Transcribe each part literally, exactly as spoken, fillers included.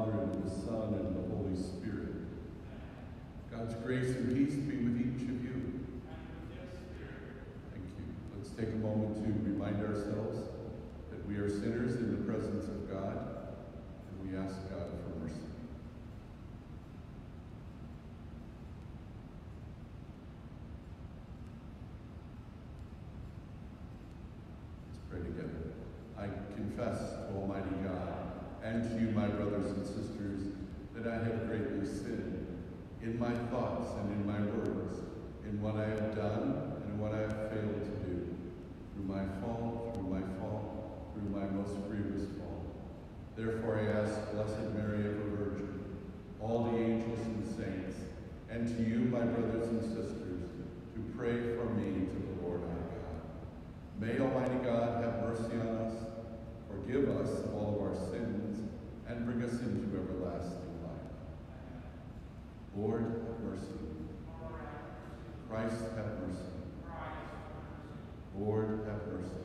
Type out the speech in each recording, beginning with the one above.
Father, and of the Son, and of the Holy Spirit. God's grace and peace be with each of you. Thank you. Let's take a moment to remind ourselves that we are sinners in the presence of God, and we ask God for mercy. Let's pray together. I confess to Almighty God and to you, my brothers and sisters, that I have greatly sinned in my thoughts and in my words, in what I have done and what I have failed to do, through my fault, through my fault, through my most grievous fault. Therefore I ask, Blessed Mary, ever Virgin, all the angels and saints, and to you, my brothers and sisters, to pray for me to the Lord our God. May Almighty God have mercy on us, forgive us of all of our sins, and bring us into everlasting life. Lord, have mercy. Christ, have mercy. Lord, have mercy.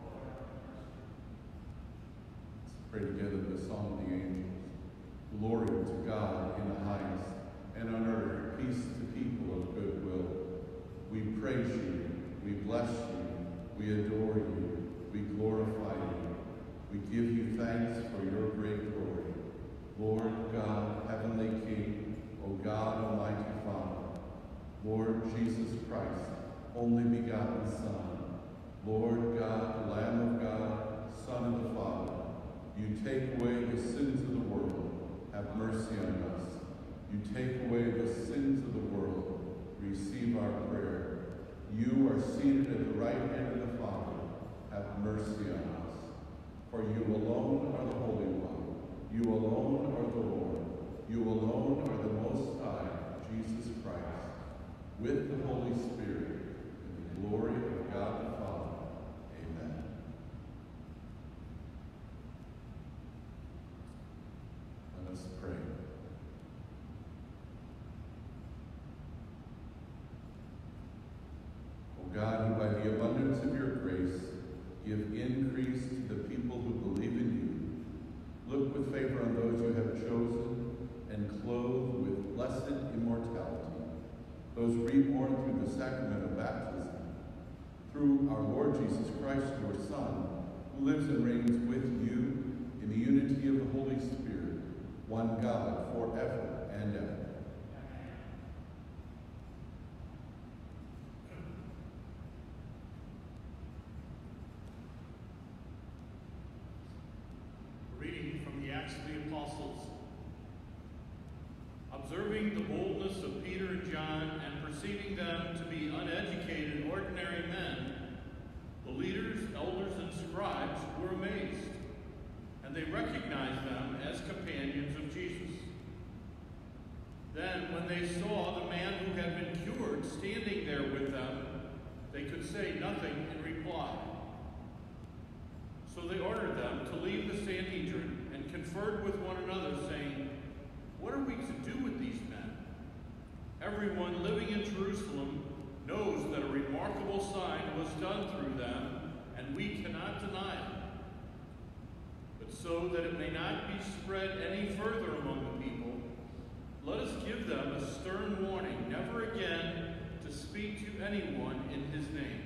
Let's pray together the Song of the Angels. Glory to God in the highest, and on earth peace to people of good will. We praise you, we bless you, we adore you, we glorify you. We give you thanks for your great glory. Lord God, heavenly King, O God, Almighty Father, Lord Jesus Christ, only begotten Son, Lord God, Lamb of God, Son of the Father, you take away the sins of the world, have mercy on us. You take away the sins of the world, receive our prayer. You are seated at the right hand of the Father, have mercy on us. For you alone are the Holy One. You alone are the Lord. You alone are the Most High, Jesus Christ, with the Holy Spirit, in the glory of God the Father. Amen. Let us pray. O God, who by the abundance of your grace give increase to the people who believe in you, look with favor on those you have chosen and clothe with blessed immortality, those reborn through the sacrament of baptism, through our Lord Jesus Christ, your Son, who lives and reigns with you in the unity of the Holy Spirit, one God, forever and ever. Reading from the Acts of the Apostles. Observing the boldness of Peter and John and perceiving them to be uneducated, ordinary men, the leaders, elders, and scribes were amazed, and they recognized them as companions of Jesus. Then, when they saw the man who had been cured standing there with them, they could say nothing in reply. So they ordered them to leave the Sanhedrin and conferred with one another, saying, "What are we to do with these men? Everyone living in Jerusalem knows that a remarkable sign was done through them, and we cannot deny it. But so that it may not be spread any further among the people, let us give them a stern warning, never again to speak to anyone in his name."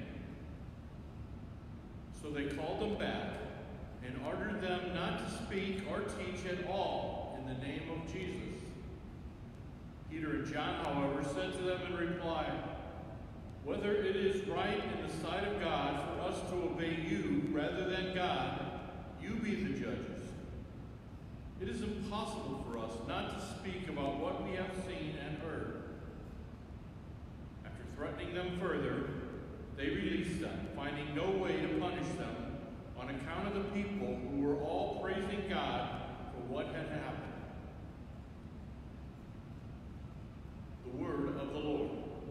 So they called them back and ordered them not to speak or teach at all in the name of Jesus. Peter and John, however, said to them in reply, "Whether it is right in the sight of God for us to obey you rather than God, you be the judges. It is impossible for us not to speak about what we have seen and heard." After threatening them further, they released them, finding no way to punish them on account of the people who were all praising God for what had happened. The word of the Lord.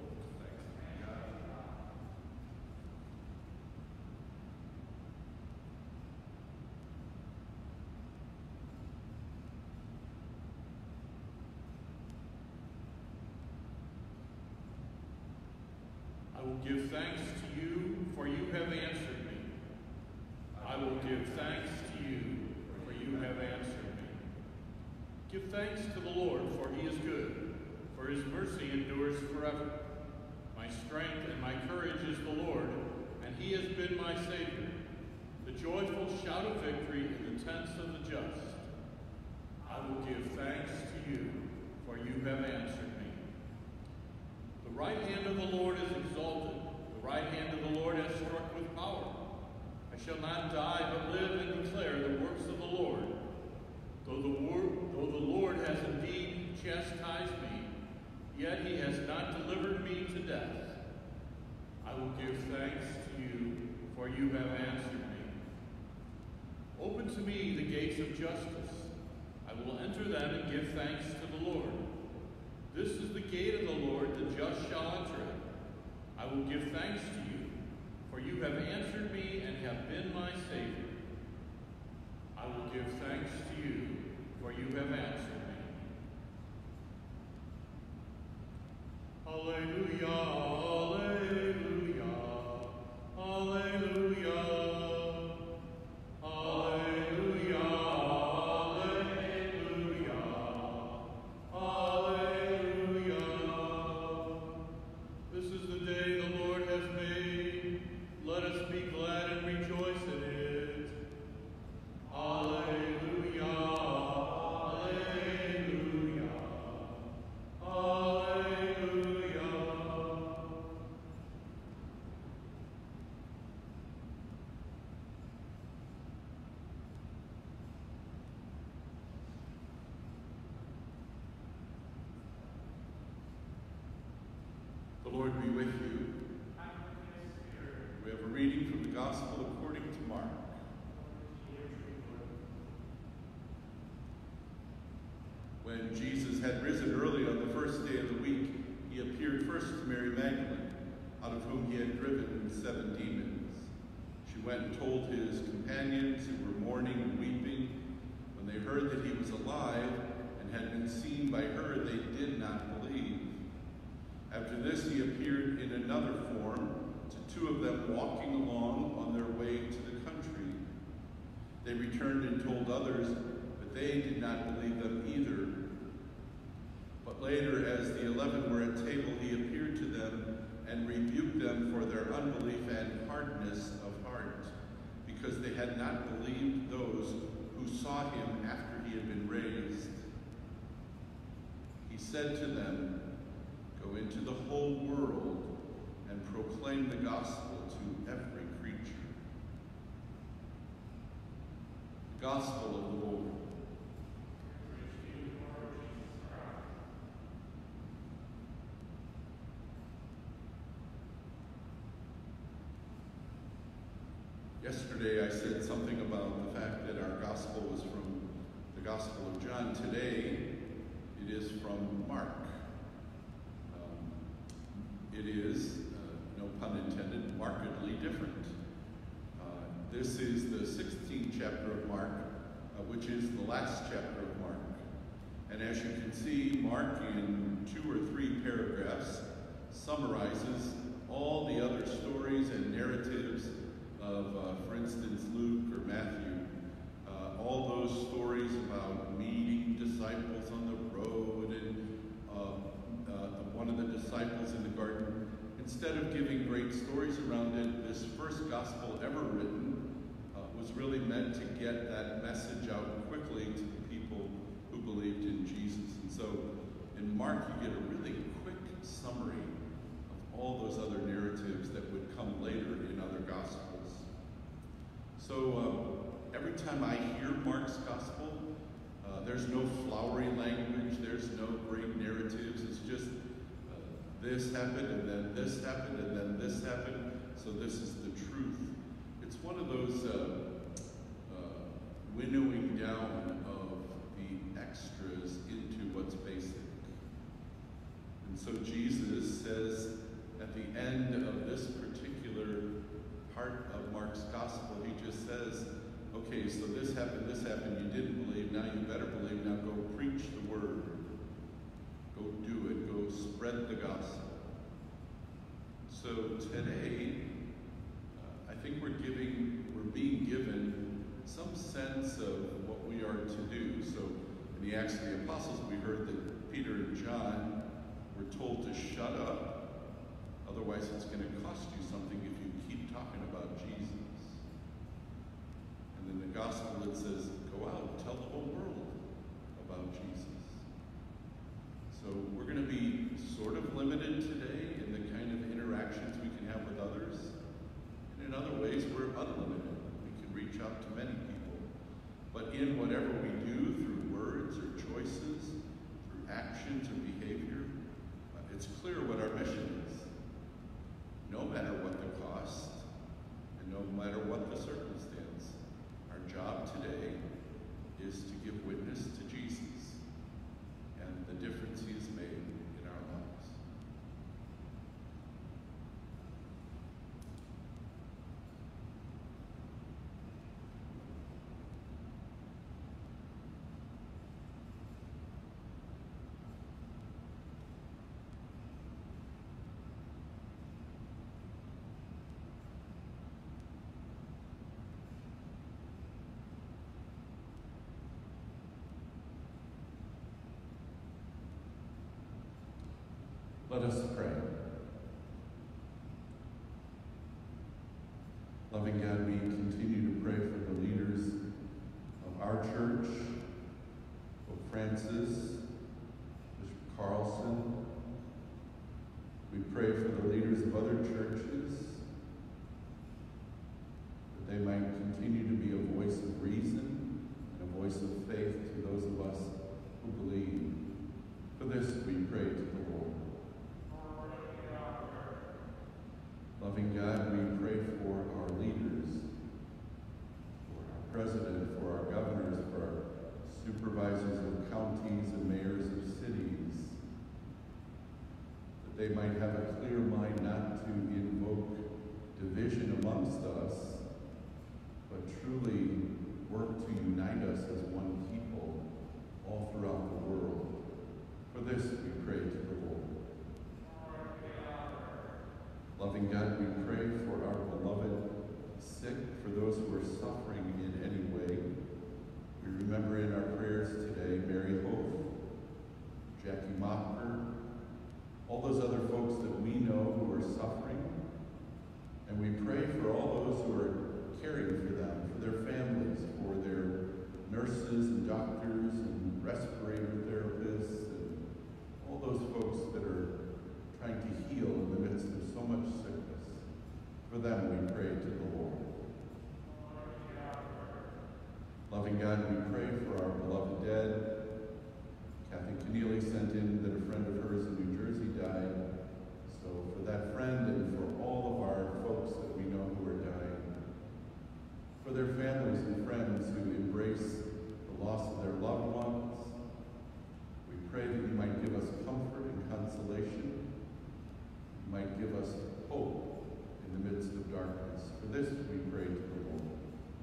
I will give thanks to you, for you have answered me. I will give thanks to you, for you have answered me. Give thanks to the Lord, for he is good, for his mercy endures forever. My strength and my courage is the Lord, and he has been my Savior. The joyful shout of victory in the tents of the just. I will give thanks to you, for you have answered me. The right hand of the Lord is exalted. The right hand of the Lord has struck with power. I shall not die, but live and declare the works of the Lord. Though the, word, though the Lord has indeed chastised me, yet he has not delivered me to death. I will give thanks to you, for you have answered me. Open to me the gates of justice. I will enter them and give thanks to the Lord. This is the gate of the Lord, the just shall enter it. I will give thanks to you, for you have answered me and have been my Savior. I will give thanks to you, for you have answered me. Alleluia, alleluia, alleluia, alleluia, alleluia, alleluia. This is the day the Lord has made. Let us be glad and rejoice in it. Alleluia, alleluia, alleluia. The Lord be with you. We have a reading from the Gospel according to Mark. When Jesus had risen early on the first day of the week, he appeared first to Mary Magdalene, out of whom he had driven seven demons. She went and told his companions, who were mourning and weeping. When they heard that he was alive and had been seen by her, they did not believe. After this, he appeared in another form to two of them walking along on their way to the country. They returned and told others, but they did not believe them either. But later, as the eleven were at table, he appeared to them and rebuked them for their unbelief and hardness of heart, because they had not believed those who saw him after he had been raised. He said to them, "Go into the whole world and proclaim the gospel to every creature." The Gospel of the Lord. Yesterday I said something about the fact that our gospel was from the Gospel of John. Today it is from Mark. Um, it is, uh, no pun intended, markedly different. Uh, this is the sixteenth chapter of Mark, uh, which is the last chapter of Mark. And as you can see, Mark in two or three paragraphs summarizes all the other stories and narratives of, uh, for instance, Luke or Matthew, uh, all those stories about meeting disciples on the road and uh, uh, one of the disciples in the garden. Instead of giving great stories around it, this first gospel ever written uh, was really meant to get that message out quickly to the people who believed in Jesus. And so in Mark, you get a really quick summary of all those other narratives that would come later in other gospels. So uh, every time I hear Mark's gospel, uh, there's no flowery language, there's no great narratives. It's just uh, this happened, and then this happened, and then this happened, so this is the truth. It's one of those uh, uh, winnowing down of the extras into what's basic. And so Jesus says at the end of this particular part of Mark's gospel, he just says, okay, so this happened, this happened, you didn't believe, now you better believe, now go preach the word. Go do it, go spread the gospel. So today, uh, I think we're giving, we're being given some sense of what we are to do. So In the Acts of the Apostles, we heard that Peter and John were told to shut up, otherwise it's going to cost you something if you keep talking about Jesus. And in the gospel it says, go out and tell the whole world about Jesus. So we're going to be sort of limited today in the kind of interactions we can have with others. And in other ways, we're unlimited. We can reach out to many people. But in whatever we do, through words or choices, through actions or behavior, uh, it's clear what our mission is. No matter what the cost, and no matter what the circumstance, our job today is to give witness to Jesus and the difference he has made in our lives. Let us pray. Loving God, we continue to pray for the leaders of our church, Pope Francis, Bishop Carlson. We pray for the leaders of other churches, that they might continue to be a voice of reason and a voice of faith to those of us who believe. For this we pray to the Lord. Loving God, we pray for our leaders, for our president, for our governors, for our supervisors of counties and mayors of cities, that they might have a clear mind not to invoke division amongst us, but truly work to unite us as one people all throughout the world. For this we pray to the Lord. Loving God, we pray for our beloved sick, for those who are suffering in any way. We remember in our prayers today Mary Hope, Jackie Mocker, all those other folks that we know who are suffering. And we pray for all those who are caring for them, for their families, for their nurses and doctors and respirator therapists, and all those folks that are trying to heal in the midst of so much sickness. For them we pray to the Lord. Loving God, we pray for our beloved dead. Kathy Keneally sent in that a friend of hers in New Jersey died. So for that friend and for all of our folks that we know who are dying, for their families and friends who embrace the loss of their loved ones, we pray that you might give us comfort and consolation. Might give us hope in the midst of darkness. For this we pray to the Lord.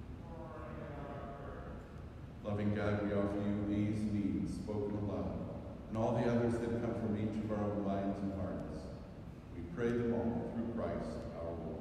Loving God, we offer you these needs spoken aloud, and all the others that come from each of our own minds and hearts. We pray them all through Christ our Lord.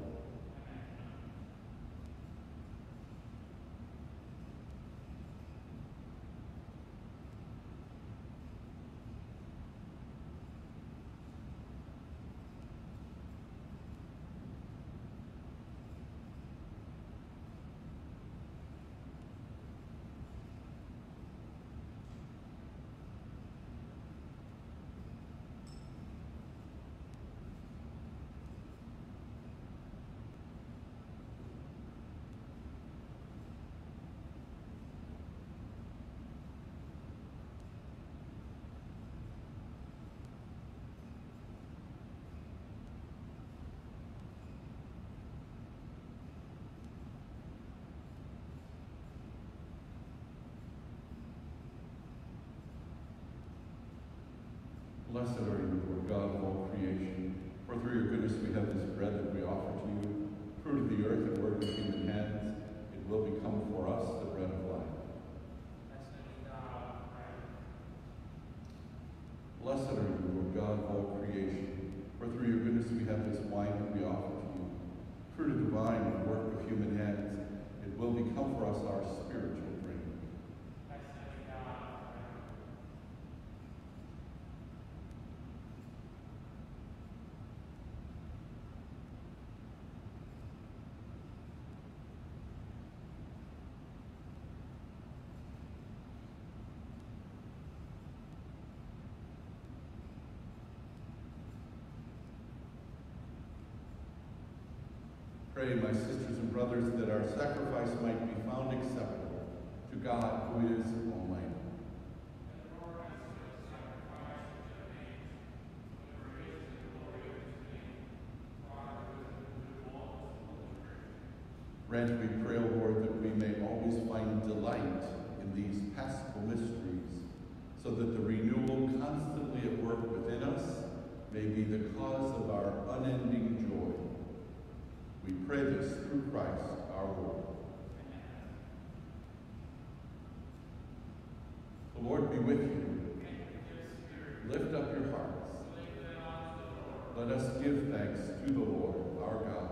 Blessed are you, Lord God of all creation, for through your goodness we have this bread that we offer to you, fruit of the earth and work of human hands. It will become for us the bread of life. Blessed are you, Lord God of all creation, for through your goodness we have this wine that we offer to you, fruit of the vine and work of human hands. It will become for us our spiritual drink. pray, my sisters and brothers, that our sacrifice might be found acceptable to God, who is almighty. Grant, we pray, O Lord, that we may always find delight in these paschal mysteries, so that the renewal constantly at work within us may be the cause of our unending joy. We pray this through Christ our Lord. The Lord be with you. Lift up your hearts. Let us give thanks to the Lord our God.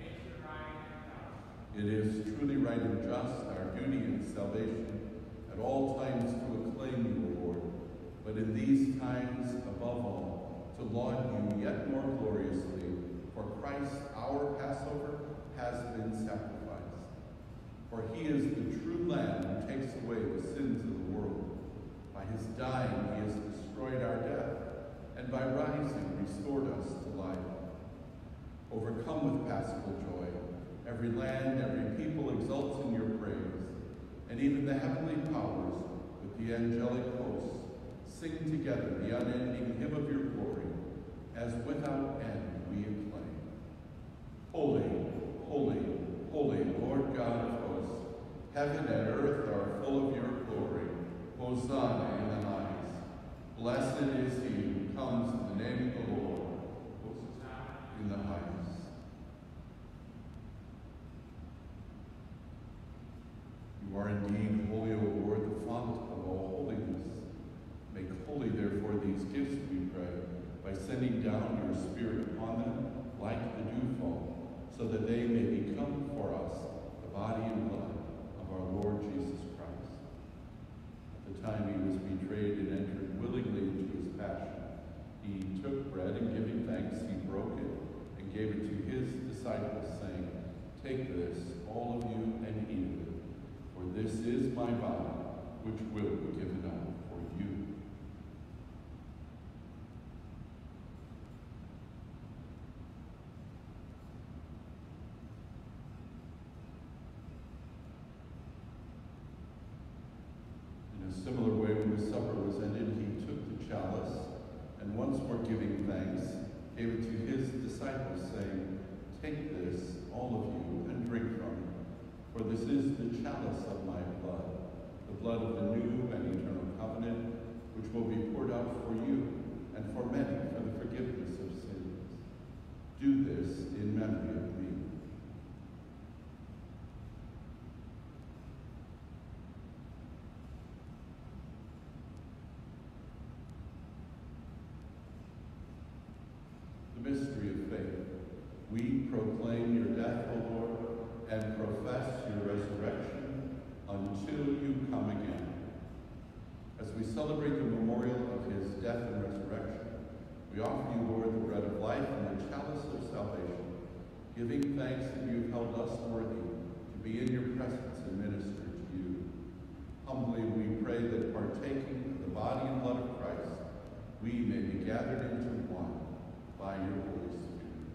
It is truly right and just, our duty and salvation, at all times to acclaim you, O Lord, but in these times, above all, to laud you yet more gloriously, for Christ, our Passover, has been sacrificed. For he is the true Lamb who takes away the sins of the world. By his dying, he has destroyed our death, and by rising, restored us to life. Overcome with paschal joy, every land, every people exults in your praise, and even the heavenly powers with the angelic hosts sing together the unending hymn of your glory, as without end we acclaim. Holy, holy, holy Lord God of hosts, heaven and earth are full of your glory. Hosanna in the highest. Blessed is he who comes in the name of the Lord. Hosanna in the highest. You are indeed holy, O Lord, the fount of all holiness. Make holy, therefore, these gifts, we pray, by sending down your Spirit upon them like the dewfall, so that they may become for us the body and blood of our Lord Jesus Christ. At the time he was betrayed and entered willingly into his passion, he took bread, and giving thanks, he broke it and gave it to his disciples, saying, "Take this, all of you, and eat of it. For this is my body, which will be given up for you." In a similar way, when the supper was ended, he took the chalice, and once more giving thanks, gave it to his disciples, saying, "Take this, all of you, and drink from it. For this is the chalice of my blood, the blood of the new and eternal covenant, which will be poured out for you and for many for the forgiveness of sins. Do this in memory of me." The mystery of faith. We proclaim your death, O Lord, and profess your resurrection until you come again. As we celebrate the memorial of his death and resurrection, we offer you, Lord, the bread of life and the chalice of salvation, giving thanks that you have held us worthy to be in your presence and minister to you. Humbly we pray that, partaking of the body and blood of Christ, we may be gathered into one by your Holy Spirit.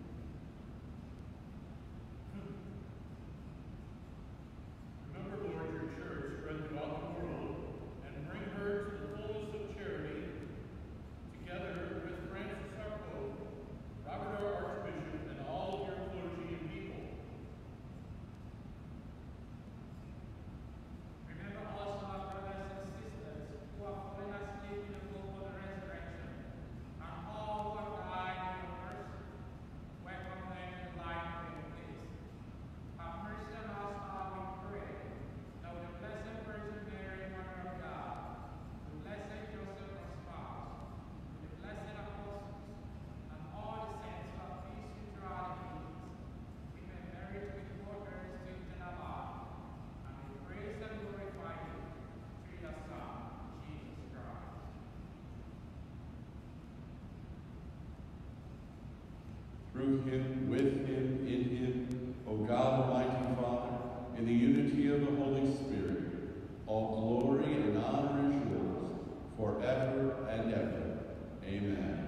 Through him, with him, in him, O God, Almighty Father, in the unity of the Holy Spirit, all glory and honor is yours, forever and ever. Amen.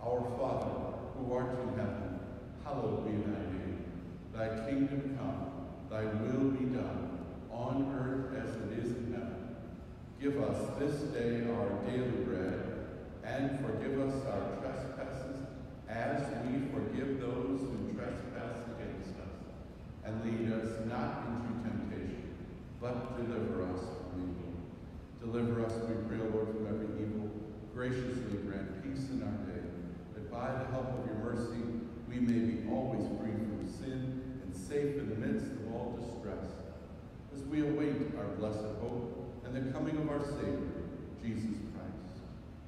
Our Father, who art in heaven, hallowed be thy name. Thy kingdom come, thy will be done, on earth as it is in heaven. Give us this day our daily bread, and forgive us our trespasses, as we forgive those who trespass against us. And lead us not into temptation, but deliver us from evil. Deliver us, we pray, O Lord, from every evil. Graciously grant peace in our day, that by the help of your mercy we may be always free from sin and safe in the midst of all distress, as we await our blessed hope and the coming of our Savior, Jesus Christ.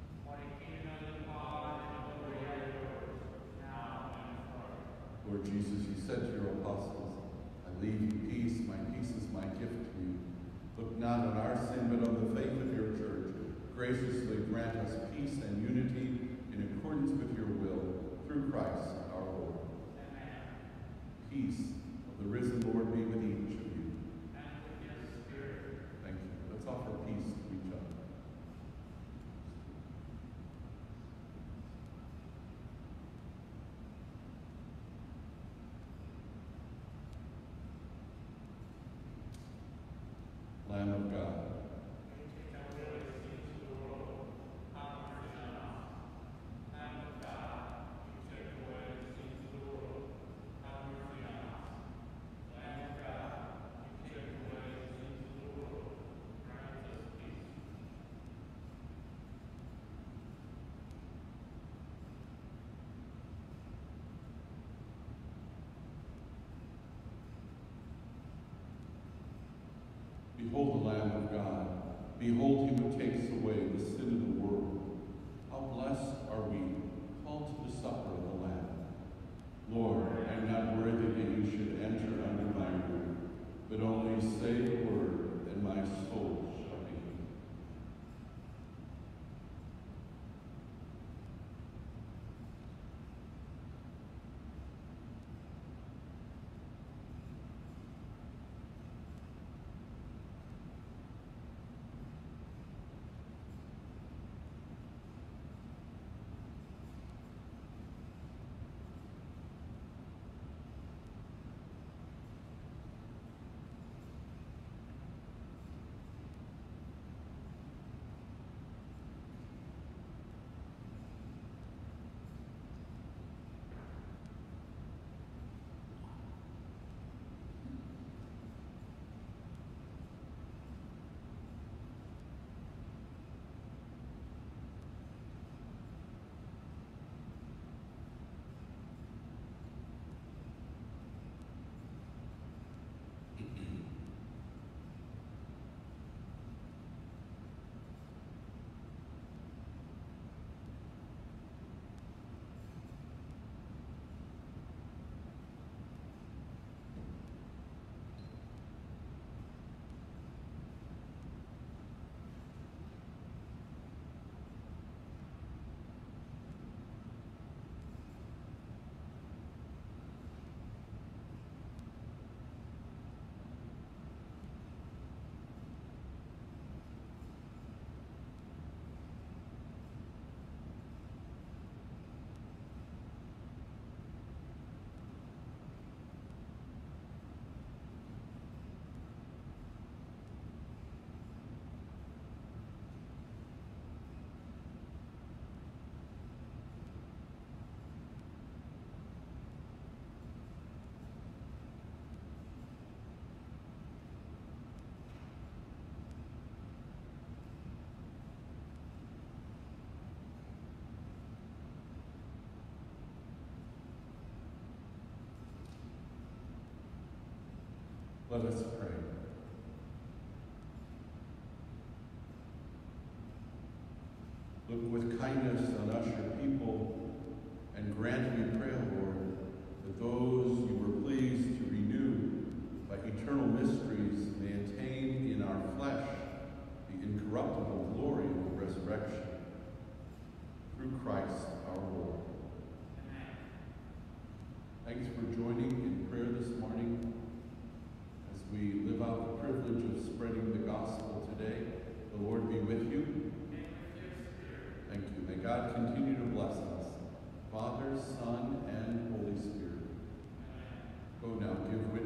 Lord Jesus, you said to your apostles, I leave you peace, my peace is my gift to you. Look not on our sin, but on the faith of your church. Graciously grant us peace and unity in accordance with your will, through Christ our Lord. Amen. Peace of the risen Lord be with each of you. And with your spirit. Thank you. Let's offer peace to each other. Lamb of God. Behold the Lamb of God. Behold him who takes away the sin of the world. How blessed are we, called to the supper of the Lamb. Lord, I am not worthy that you should enter under my roof, but only say the word, and my soul shall be healed. Let us pray. Look with kindness on us, your people, and grant, we pray, Lord, that those you were pleased to renew by eternal mysteries may attain in our flesh the incorruptible glory of the resurrection. Through Christ our Lord. Amen. Thanks for joining in prayer this morning. As we live out the privilege of spreading the gospel today, the Lord be with you. Thank you. May God continue to bless us Father, Son, and Holy Spirit. Go now, give